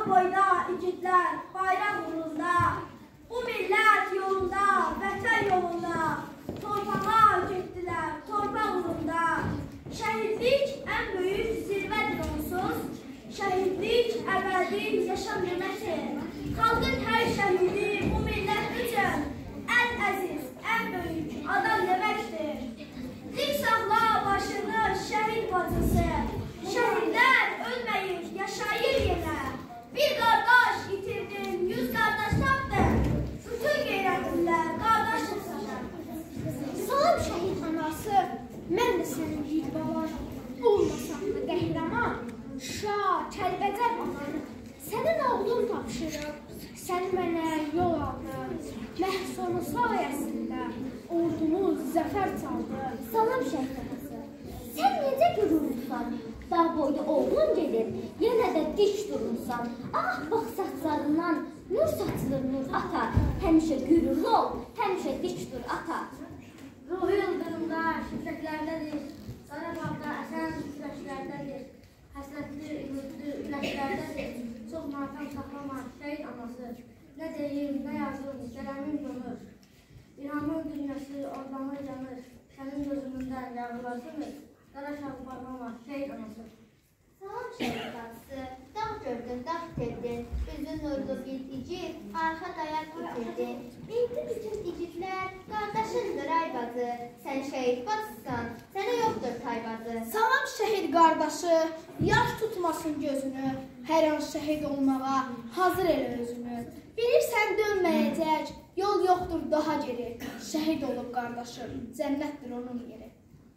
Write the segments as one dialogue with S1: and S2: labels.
S1: Dağ boyda igidlər bayraq uğrunda, bu millət yolunda, vətən yolunda, torpağa getdilər, torpaq uğrunda. Şəhidlik ən böyük zirvədir onsuz, şəhidlik əbədi yaşam nömətir. Xalqın hər şəhidi bu millət üçün ən əziz, ən böyük adam deməkdir. Dik saxla başını şəhid bacısı, şəhidlər ölməyir, yaşayır yenə. Bir qardaş itirdin, 100 qardaş tapdın, bütün qeyrətlilər qardaşdır sana.
S2: Salam şəhid anası, mən də sənin bir baban, olmasam da qəhrəman. Şah, Kəlbəcər ananı, sənin oğlun tapşırıb, sən mənə yol aldın. Məhsunu sayəsində ordumuz zəfər çaldı.
S3: Salam şəhid anası, sən necə görürsən? Dağ boyda oğlun gedir, yenə də dik durursan. Ağappaq saçlarından nur saçılır nur ata. Həmişə gürürlü ol, həmişə dik dur ata.
S1: Ruhu yıldırımda, şimşəklərdədir, qara bağda əsən güləşlərdədir, həsrətli, ümidli ürəklərdədir, çox matam saxlama, şəhid anası. Nə deyim, nə yazım, qələmin donur, İlhamın dünyası ormanı yanır, sənin gözümündən yağılasınız, qara şalvarlama, şəhid anası.
S3: Salam şəhid bacısı, dağ gördün, dağ terdin, üzün nurlu bir igid, arxa dayaq itirdin. Bildi bütün igidlər, qardaşındır ay bacı, sən şəhid bacısan, sənə yoxdur tay bacı.
S2: Salam şəhid qardaşı, yaş tutmasın gözünü, hər an şəhid olmağa hazır elə özünü. Bilirsən dönməyəcək, yol yoxdur daha geri, şəhid olub qardaşım, cənnətdir onun yeri.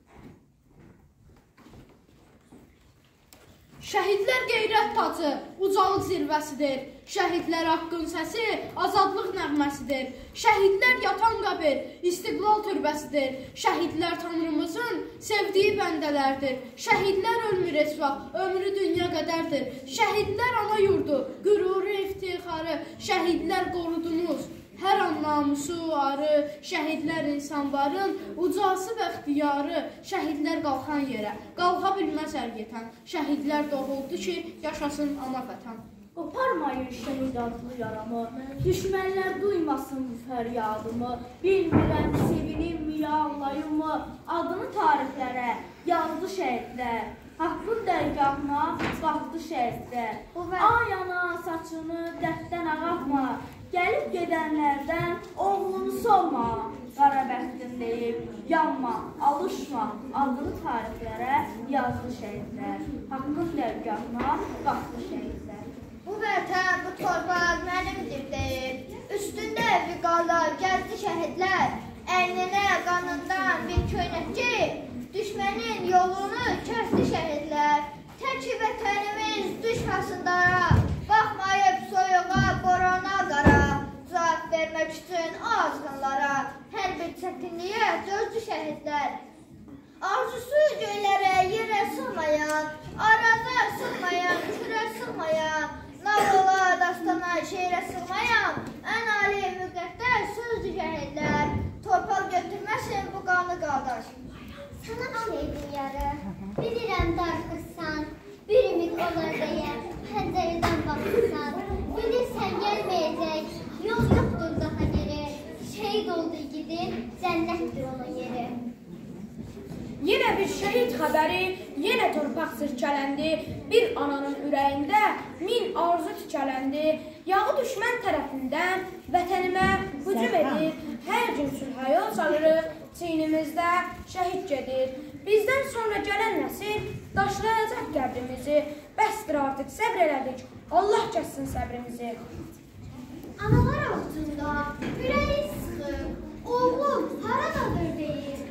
S4: Şəhidlər qeyrət tacı, ucalıq zirvəsidir. Şəhidlər haqqın səsi, azadlıq nəğməsidir. Şəhidlər yatan qəbir, istiqlal türbəsidir. Şəhidlər Tanrımızın sevdiyi bəndələrdir. Şəhidlər ölmür heç vaxt, ömrü dünya qədərdir. Şəhidlər ana yurdu, qüruru, iftixarı. Şəhidlər qorudunuz, hər an namusu arı. Şəhidlər insanların ucası və ixtiyarı. Şəhidlər qalxan yerə, qalxa bilməz hər yetən. Şəhidlər doğuldu ki, yaşasın ana vətən.
S5: Qoparmayın şəhid adlı yaramı, düşmənlər duymasın fəryadımı. Bilmirəm sevinimmi, ağlayımı, adını tarixlərə yazdı şəhidlər. Haqqın dərgahına qalxdı şəhidlər. Ay ana saçını dərddən ağartma, gəlib gedənlərdən oğlunu sorma. Qara bəxtin deyib yanma, alışma, adını tarixlərə yazdı şəhidlər. Haqqın dərgahına qalxdı şəhidlər.
S6: Bu vətən, bu torpaq mənimdir deyib, üstündə vüqarla gəzdi şəhidlər, əyninə qanından bir köynək geyib, düşmənin yolunu kəsdi şəhidlər. Tək vətənimiz düşməsin dara, baxmayıb soyuğa, borana, qara, cavab vermək üçün azğınlara, hər bir çətinliyə dözdü şəhidlər. Arzusu göylərə yerə sığmayan, araza sığmayan, kürə sığmayan, nağıla, dastana, şeirə sığmayan, ən ali müqəddəs sözdür şəhidlər. Torpaq götürməsin bu qanı qardaş.
S3: Salam şəhidin yarı, bilirəm darxırsan, bir ümid olar deyə pəncərədən baxırsan. Bilirsən gəlməyəcək, yol yoxdur daha geri, şəhid oldu igidin, cənnətdir onun yeri.
S5: Yenə bir şəhid xəbəri, yenə torpaq sirkələndi, bir ananın ürəyində min arzu tükələndi. Yağı düşmən tərəfindən vətənimə hücum edir, hər gün sülhə yol salırıq, çiynimizdə şəhid gedir. Bizdən sonra gələn nəsil daşlayacaq qəbrimizi, bəsdir artıq səbr elədik, Allah kəssin səbrimizi.
S2: Analar altında ürəyi sıxır, oğlum haradadır deyir.